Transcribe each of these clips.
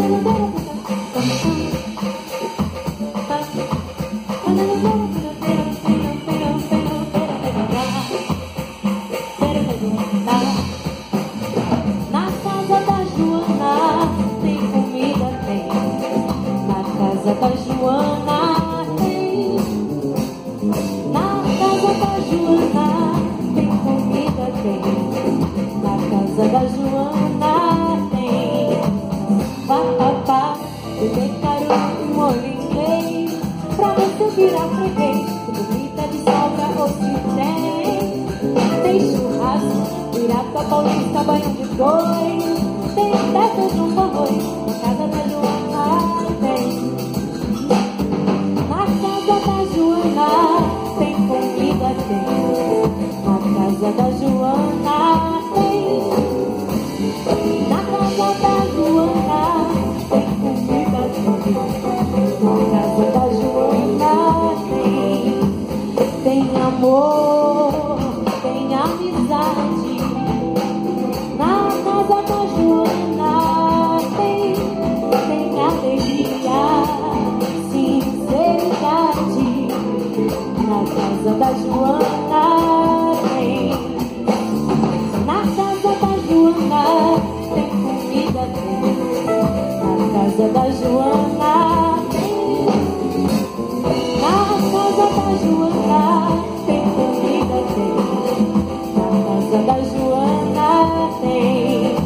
Da Joana tem vatapá, bebê caro e molho inglês, pra você virar freguês, comida de sobra ou se tem churrasco, pirata paulista, banho de cores, tem até feijão com arroz, na casa da Joana tem. Na casa da Joana tem comida, tem. Na casa da Joana tem. Na casa da Joana tem comida, tem. Na casa da Joana tem amor, tem amizade. Na casa da Joana tem alegria, sinceridade. Na casa da Joana tem. Na casa da Joana tem comida, tem. Na casa da Joana tem. Na casa da Joana tem comida, tem. Na casa da Joana tem.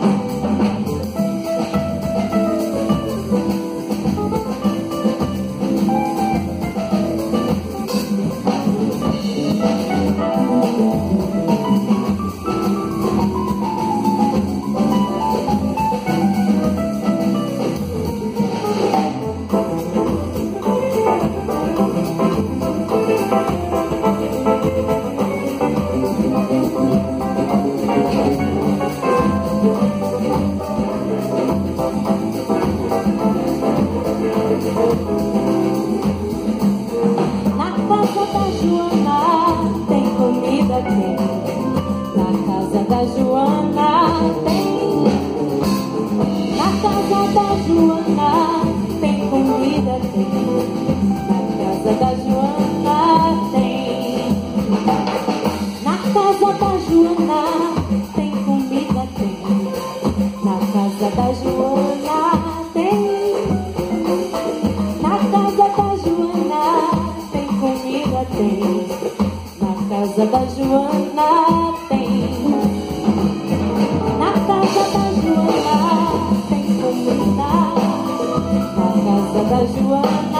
Na casa da Joana tem comida, tem. Na casa da Joana tem. Na casa da Joana tem comida, tem. Na casa da Joana tem. Na casa da Joana tem comida, tem. Na casa da Joana tem. Na casa da Joana tem comida, tem. Na casa da Joana tem. Na casa da Joana tem comida. Na casa da Joana